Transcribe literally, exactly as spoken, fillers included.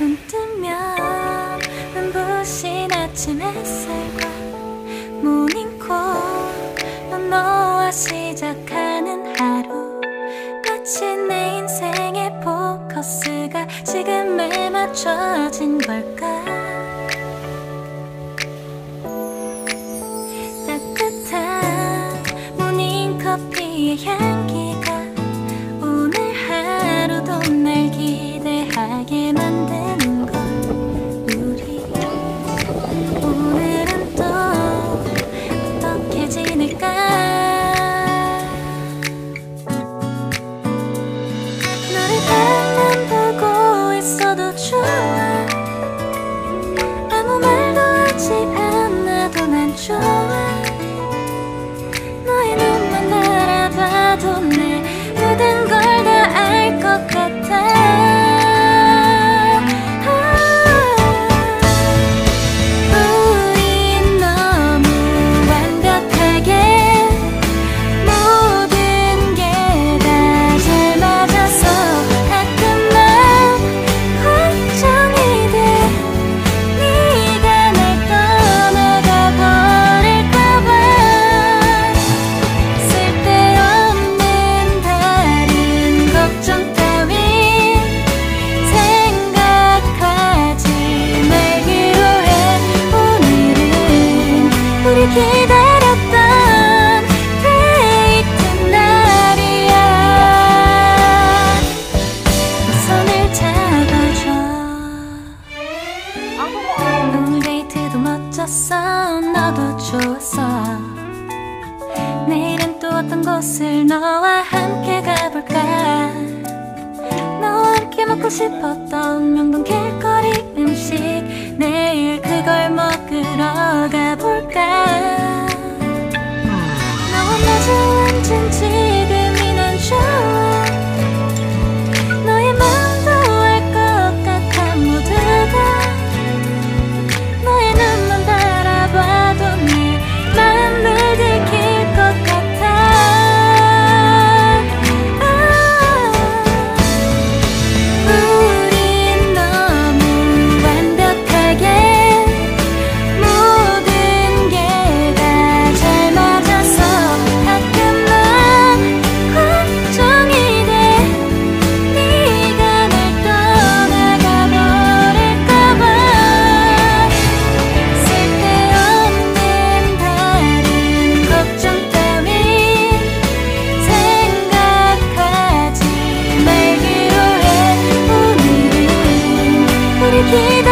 눈 뜨면 눈부신 아침 햇살과 모닝콜 너와 시작하는 하루 마치 내 인생의 포커스가 지금에 맞춰진 걸까. 따뜻한 모닝커피의 향기가 오늘 하루도 날 기대하게 만드는 걸. 우리 오늘은 또 어떻게 지낼까. 너를 가만 보고 있어도 좋아. 아무 말도 하지 않아도 난 좋아. 너의 눈만 바라봐도 내 모든 걸 다 알 것 같아. 우린 너무 완벽하게 모든 게 다 잘 맞아서 가끔 난 걱정이 돼. 네가 날 떠나가 버릴까봐. 쓸데없는 다른 걱정 따윈 생각하지 말기로 해. 오늘은 우리 기다렸던 데이트 날이야. 손을 잡아줘. 오늘 데이트도 멋졌어. 너도 좋았어. 내일은 또 어떤 곳을 너와 함께 가볼까. 너와 함께 먹고 싶었던 명동 길거리 음식 내일 그걸 먹으러 가볼까. 너와 마주 앉은 지금이 난 좋아. 너의 마음도 알 것 같아. 모두가 너의 눈만 바라봐도 내 마음을 들킬 것 같아. 아, 우린 너무 완벽하게 모든 게 다 잘 맞아서 가끔 난 걱정이 돼. 네가 날 떠나가 버릴까봐. 쓸데없는 다른 걱정 따윈 생각하지 말기로 해. 오늘은 우리 기다